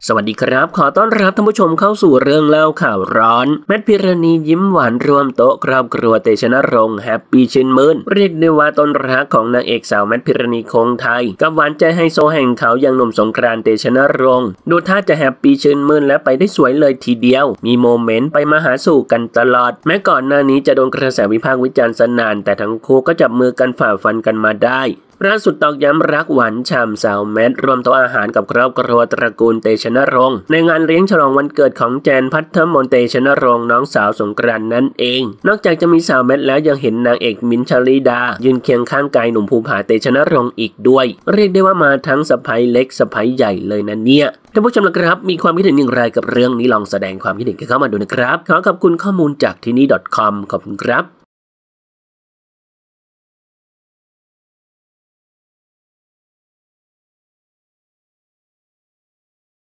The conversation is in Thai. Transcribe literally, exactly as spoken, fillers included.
สวัสดีครับขอต้อนรับท่านผู้ชมเข้าสู่เรื่องเล่าข่าวร้อนแมทพิรณียิ้มหวานรวมโต๊ะครอบครัวเตชะนรงค์แฮปปี้ชื่นมื่นเรียกได้ว่าต้นรักของนางเอกสาวแมทพิรณีคงไทยกับหวานใจไฮโซแห่งเขาอย่างหนุ่มสงกรานต์เตชะนรงค์ดูท่าจะแฮปปี้ชื่นมื่นและไปได้สวยเลยทีเดียวมีโมเมนต์ไปมาหาสู่กันตลอดแม้ก่อนหน้านี้จะโดนกระแสวิพากษ์วิจารณ์สนั่นแต่ทั้งคู่ก็จับมือกันฝ่าฟันกันมาได้ล่าสุดตอกย้ำรักหวานฉ่ำสาวแมทรวมโต๊ะอาหารกับครอบครัวตระกูลเตชะนรงค์ในงานเลี้ยงฉลองวันเกิดของแจนภัทรมนเตชะนรงค์น้องสาวสงกรานต์นั่นเองนอกจากจะมีสาวแมทแล้วยังเห็นนางเอกมิ้นท์ชลิดายืนเคียงข้างกายหนุ่มภูผาเตชะนรงค์อีกด้วยเรียกได้ว่ามาทั้งสะใภ้เล็กสะใภ้ใหญ่เลยนะเนี่ยท่านผู้ชมนะครับมีความคิดเห็นอย่างไรกับเรื่องนี้ลองแสดงความคิดเห็นกันเข้ามาดูนะครับขอขอบคุณข้อมูลจากที่นี่ .com ขอบคุณครับ